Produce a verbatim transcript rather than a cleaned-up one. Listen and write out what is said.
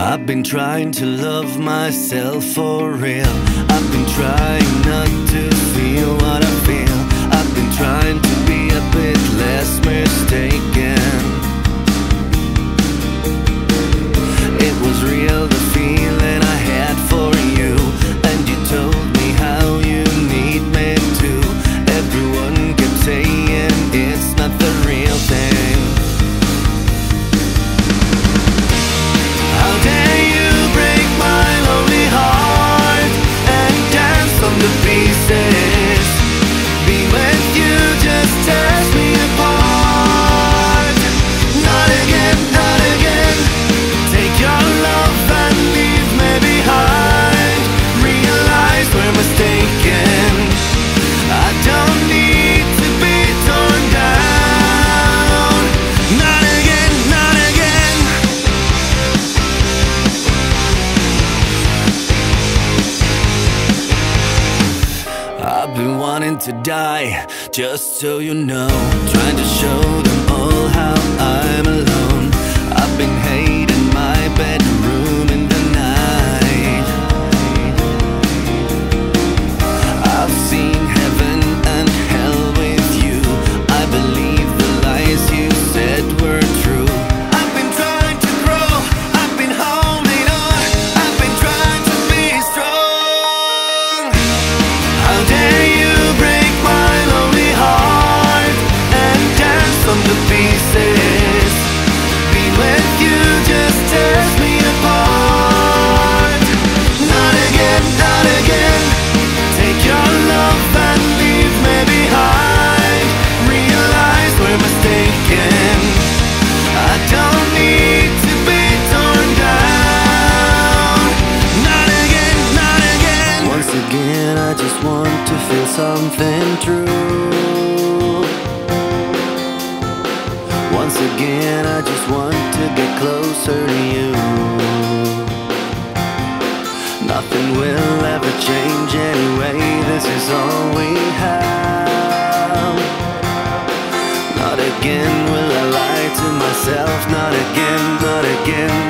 I've been trying to love myself for real. I've been trying not to feel what I feel. I've been trying to be a bit less mistaken. It was real, the feeling I had for you, and you told me how you need me too. Everyone kept saying it's not the real thing. How dare you break my lonely heart and dance on the pieces. Being with you just tears me apart. Not again, not again. Take your love and leave me behind. Realize we're mistaken. I don't need to be torn down. Not again, not again. I've been wanting to die, just so you know. Trying to show them all how I'm alone. I've been hating my bedroom in the night. I've seen heaven and hell with you. I believe the lies you said were true. I've been trying to grow, I've been holding on, I've been trying to be strong. How dare you break my lonely heart and dance on the pieces. Being with you just tears me apart. Not again, not again. Take your love and leave me behind. Realize we're mistaken. I don't need to be torn down. Not again, not again. Once again, I just want to feel something true. Once again, I just want to get closer to you. Nothing will ever change anyway. This is all we have. Not again will I lie to myself. Not again, not again.